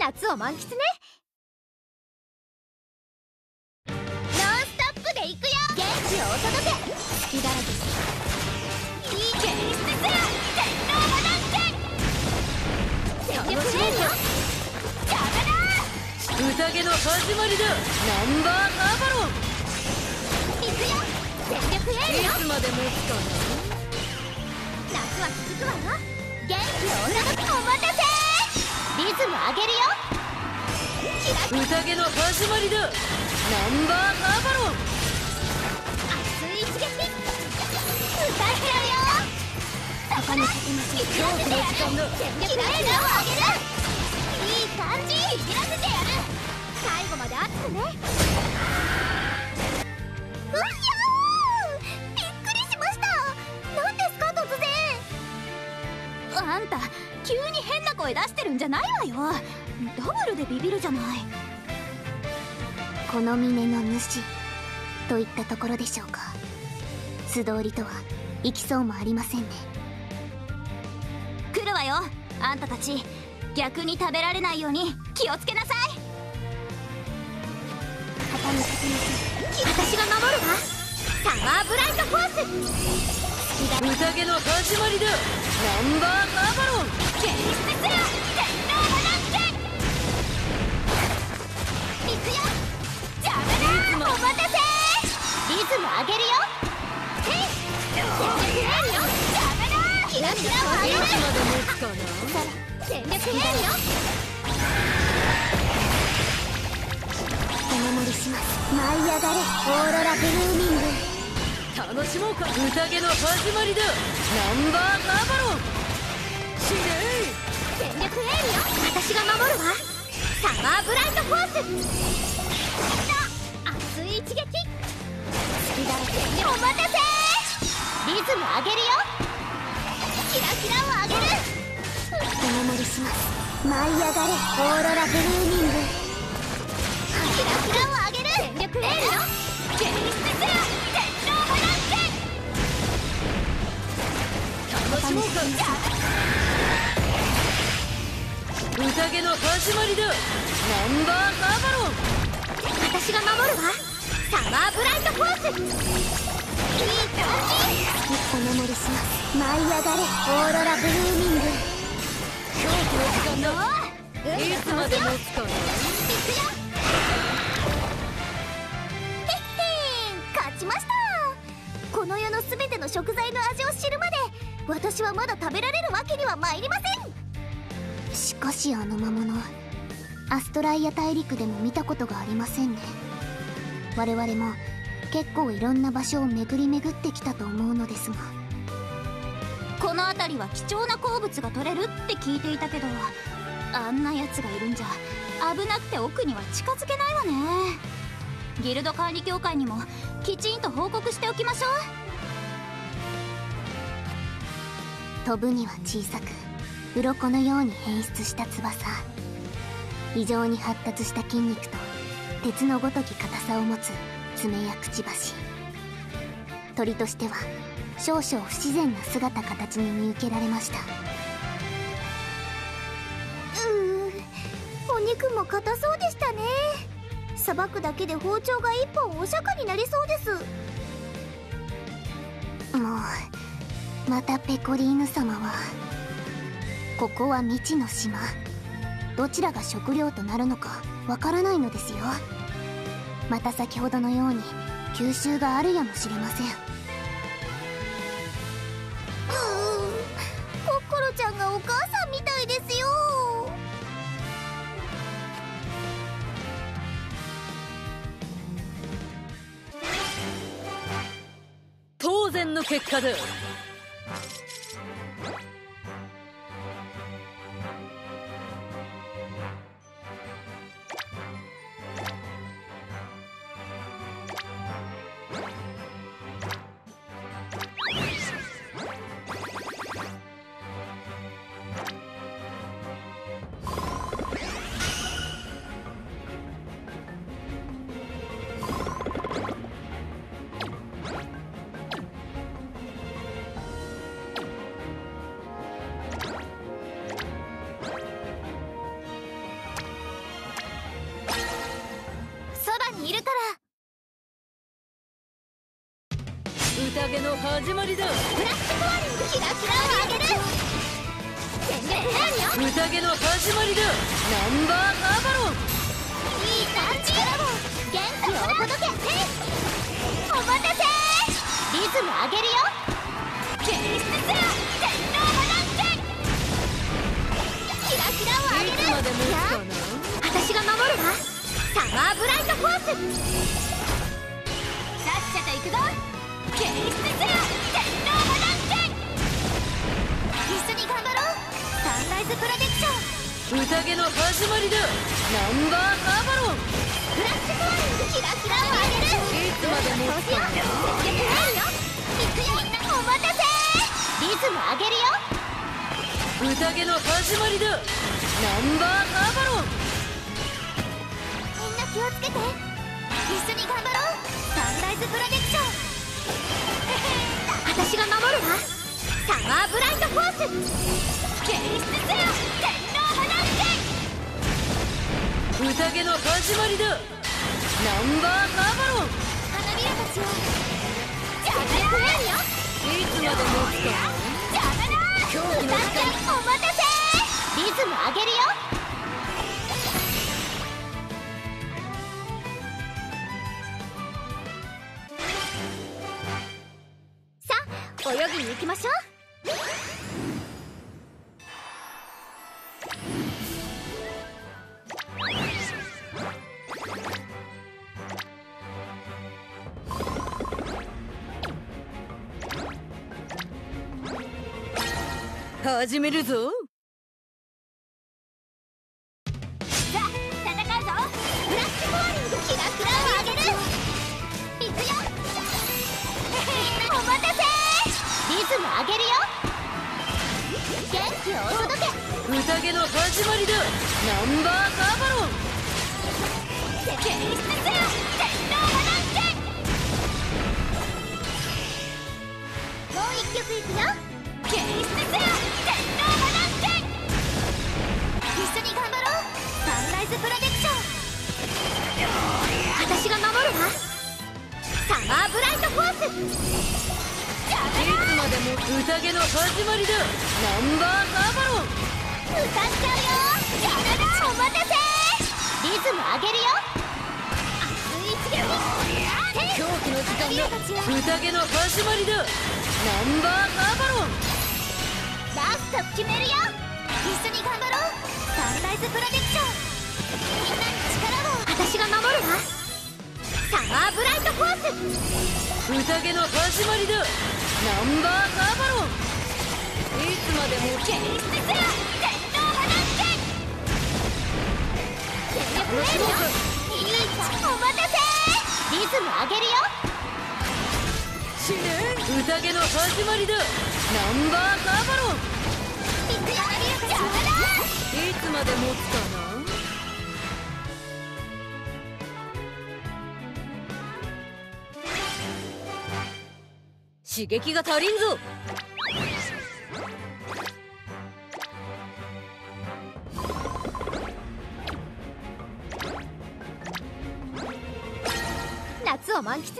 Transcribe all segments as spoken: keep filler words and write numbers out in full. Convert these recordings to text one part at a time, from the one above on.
夏を満喫ね。ノンストップで行くよ。元気をお届け。隙だらけいい現実ですよ。天皇はなんて全力ヘイよ。邪魔だ。 宴の始まりだ。ナンバーハーバロン。 行くよ。全力ヘイよ。 いつまで持つかな。 夏は続くわよ。元気をお届け。お待たせ。リズム上げるよ。 宴の始まりだ。ナンバーハーバロン。 熱い一撃。歌ってやるよ。高にかけます。 恐怖の時間だ。 全力エールを上げる。いい感じ。いじらせてやる。最後まで熱くね。うっひゃー、びっくりしました。何ですか突然。あんた急に変な声出してるんじゃないわよ。ダブルでビビるじゃない。 この峰の主といったところでしょうか。素通りとはいきそうもありませんね。 来るわよあんたたち。逆に食べられないように気をつけなさい。 肩にかけます。 私が守るわ。サマーブライトフォース。 宴の始まりだ。ナンバーハーバロン。 現実ですよ。天皇はなんて行くよ。邪魔だ。お待たせ。リズム上げるよ。へい。全力エールよ。邪魔だ。キラキラを上げる。 いつまで持つかな。 全力エールよ。 お守りします。舞い上がれオーロラブルーミング。 楽しもうか。宴の始まりだ。ナンバーハーバロン。死ね全力エールよ。私が守るわ。サマーブライトフォース。熱い一撃。お待たせ。リズム上げるよ。キラキラを上げる。 お守りします。舞い上がれオーロラブルーミング。 キラキラを上げる。全力エールよ。現実ですよ。天皇はなんて楽しもうか。宴の始まりだ。ナンバーハーバロン。 私が守るわ。サマーブライトフォース。いい感じ。 お守りします。舞い上がれオーロラブルーミング。 恐怖の時間だ。いつまで持つかな。 いくよ。へっへん、勝ちました。この世のすべての食材の味を知るまで私はまだ食べられるわけには参りません。 しかしあの魔物アストライア大陸でも見たことがありませんね。我々も結構いろんな場所を巡り巡ってきたと思うのですが。 この辺りは貴重な鉱物が取れるって聞いていたけど、あんなやつがいるんじゃ危なくて奥には近づけないわね。ギルド管理協会にもきちんと報告しておきましょう。 飛ぶには小さく鱗のように変質した翼、異常に発達した筋肉と鉄のごとき硬さを持つ爪やくちばし。鳥としては少々不自然な姿形に見受けられました。 うーん、お肉も硬そうでしたね。さばくだけで包丁が一本お釈迦になりそうです。 もうまたペコリーヌ様は。ここは未知の島、どちらが食料となるのかわからないのですよ。また先ほどのように吸収があるやもしれません。うーん、コッコロちゃんがお母さんみたいですよ。 当然の結果だ。 始まりだ。 フラッシュコアリングキラキラを上げる全力エールよ宴の始まりだ。ナンバーカーバロン。 いい感じ元気をお届けお待たせリズム上げるよ検出せよ天皇波乱剣キラキラを上げるいつまで持つかな。 私が守るわサマーブライトフォースさっさと行くぞ検出せよ天皇波乱剣一緒に頑張ろうサンライズプロテクション宴の始まりだ。ナンバーカーバロン。 フラッシュコアリングキラキラを上げるいつまで持つかな。 全力エールよ行くよお待たせリズム上げるよ宴の始まりだ。ナンバーカーバロン。 みんな気をつけて一緒に頑張ろうサンライズプロテクション私が守るわサマーブライトフォース検出せよ天皇波乱剣宴の始まりだ。ナンバーカーバロン。 花びらたちをジャガラーよいつまで持つかな。 ジャガラー狂気の時間お待たせリズム上げるよさあ泳ぎに行きましょう始めるぞ。 さあ戦うぞフラッシュコアリングキラキラを上げるいくよお待たせリズム上げるよ元気をお届け宴の始まりだ。ナンバーカーバロン。 検出せよ天皇波乱剣もう一曲いくよ検出せよ天皇波乱剣一緒に頑張ろうサンライズプロテクション私が守るわサマーブライトフォースジャいつまでも宴の始まりだ。ナンバーカーバロン。 歌っちゃうよジャガラお待たせリズム上げるよ熱い一撃狂気の時間だ。 花びらたちを宴の始まりだ。ナンバーカーバロン。 ラスト決めるよ一緒に頑張ろうサンライズプロテクションみんなに力を私が守るわサマーブライトフォース宴の始まりだ。ナンバーカーバロン。いつまでも検出せよ天皇波乱剣全力エールよいいかお待たせリズム上げるよ死ね。宴の始まりだ。ナンバーカーバロン。 いくよジャガラいつまで持つかな。刺激が足りんぞ。 夏を満喫ね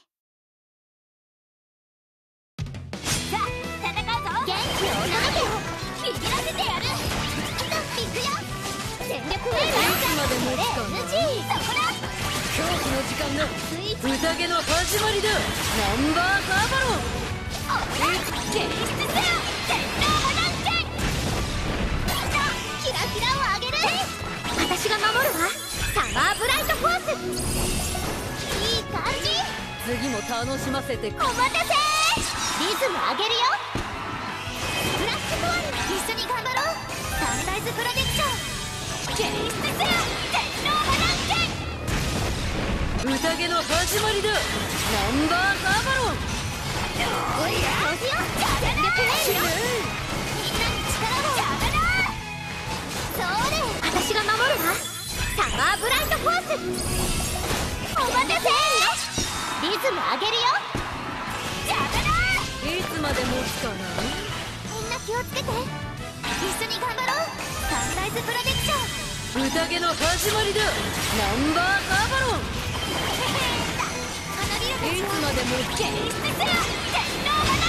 さあ戦うぞ元気をお届けビビらせてやるいくよ全力エールいつまで持つかな。 エヌジー そこだ狂気の時間だ。 スイッチ宴の始まりだ。ナンバーカーバロン。 検出せよ天皇波乱剣みんなキラキラを上げる私が守るわサマーブライトフォースいい感じ次も楽しませてく。 お待たせリズム上げるよフラッシュコアリング一緒に頑張ろうサンライズプロテクション検出せよ天皇波乱剣宴の始まりだ。ナンバーカーバロン。 おいやよ全力エールよみんなに力をジャガラそれ私が守るわサマーブライトフォースお待たせリズム上げるよジャガラいつまで持つかな。 みんな気をつけて一緒に頑張ろうサンライズプロテクション宴の始まりだ。ナンバーカーバロン。 花びらたちをいつまでも検出せよ天皇波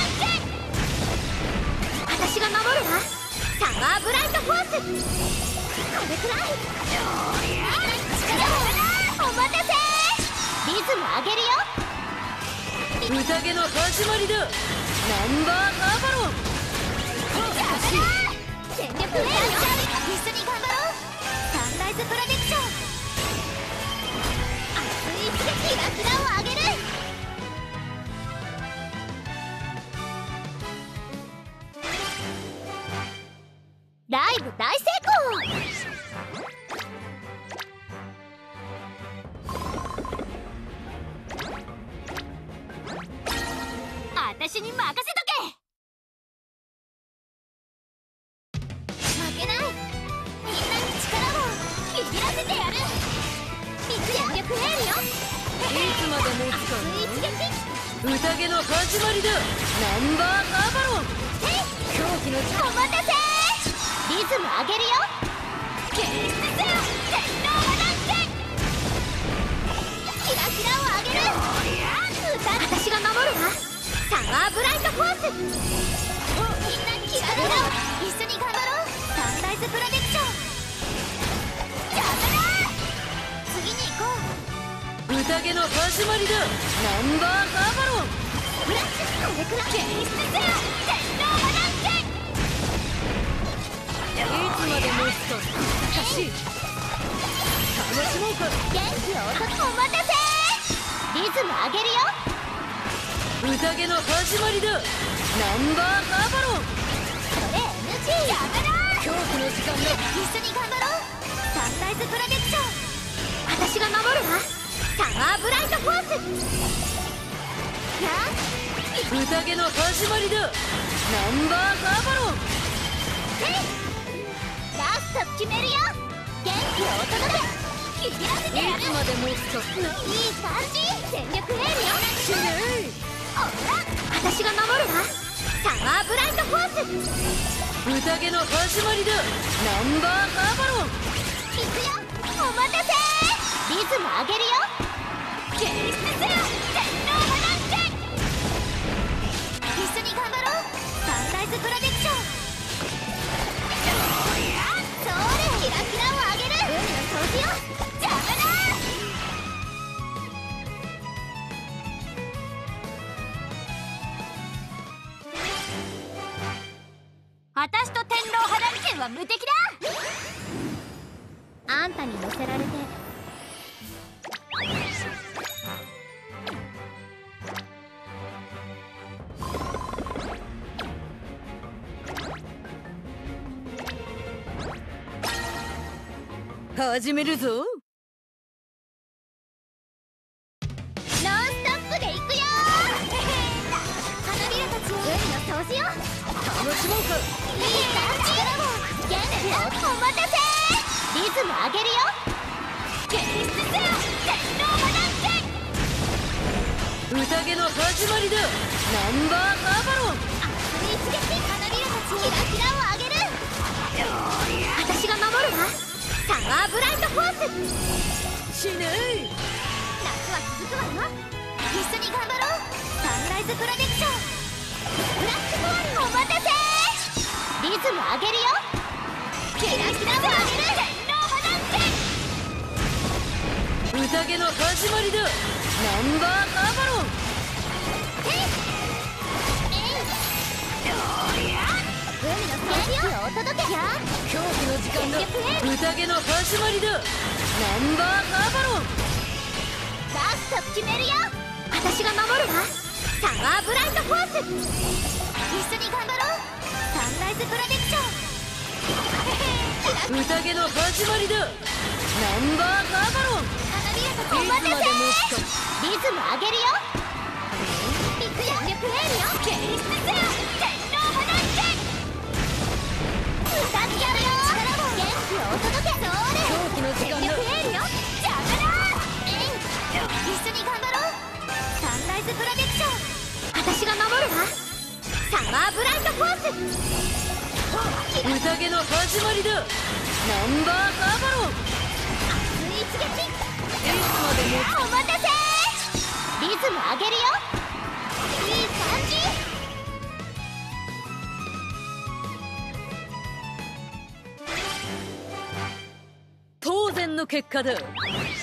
が守るわ。サマーブライトフォース。これくらい。力をお待たせ。リズム上げるよ。 宴の始まりだ。ナンバーカーバロン。 全力で一緒に頑張ろう。サンライズプロジェクション。熱い一撃。キラキラを上げる。ライブ大成功。私に任せとけ。負けない。みんなに力を握らせてやる。全力エールよ。 いつまで持つかな。宴の始まりだ。ナンバーカーバロン。狂気の力。 お待たせ。リズム上げるよ。ケースせよ。天皇はなんて。キラキラを上げる。私が守るわ。サマーブライトフォース。みんなキラキラを一緒に頑張ろう。サンライズプロジェクション。やめろ。次に行こう。 宴の始まりだ。ナンバーカーバロン。 フラッシュ。これくらい。ケースせよ。天皇はなんて。 いつまで持つか。しかし楽しもうか。 元気を落とす。お待たせ。リズム上げるよ。 宴の始まりだ。ナンバーカーバロン。 それ エヌジー。やめろ。 恐怖の時間だ。 一緒に頑張ろう。サンライズプロジェクション。私が守るわ。サマーブライトフォース。や宴の始まりだ。ナンバーカーバロン。 ラスト決めるよ。元気をお届け。握らせてやる。 いつまで持つか。 いい感じ。全力エールよ。 死ね。 ほら、私が守るわ。サマーブライトフォース。 宴の始まりだ。ナンバーカーバロン。 いくよ。お待たせ。リズム上げるよ。ケースせよ。天皇はなんて。一緒に頑張ろう。サンライズプロジェクション。それ。キラキラを上げる。海の掃除よ。邪魔だ。私と天狼肌剣は無敵だ。あんたに乗せられて。 始めるぞ。 ノンストップで行くよ。花びらたち。海の掃除よ。 楽しもうか。 いい感じ。元気をお待たせ。リズム上げるよ。ケースせよ。天皇はなんて。 宴の始まりだ。ナンバーカーバロン。 熱い一撃。花びらたち。キラキラを上げる。私が守るわ。サマーブライトフォース。 死ね。 夏は続くわよ。一緒に頑張ろう。サンライズプロジェクション。ブラックフォン。お待たせ。リズム上げるよ。キラキラを上げる。天皇はなんて。 宴の始まりだ。ナンバーカーバロン。 海の掃除をお届け。 恐怖の時間だ。宴の始まりだ。ナンバーカーバロン。 ラスト決めるよ。私が守るわ。サマーブライトフォース。一緒に頑張ろう。サンライズプロジェクション。 宴の始まりだ。ナンバーカーバロン。 花びらたち。お待たせ。リズム上げるよ。いくよ。全力エールよ。ケースせよ。天皇はなんて。歌ってやるよ。元気をお届け。それ。 狂気の時間だ。 全力エールよ。邪魔だ。一緒に頑張ろう。サンライズプロジェクション。私が守るわ。サマーブライトフォース。 宴の始まりだ。ナンバーカーバロン。 熱い一撃。 いつまでも。 お待たせ。リズム上げるよ。いい感じ。 の結果だ。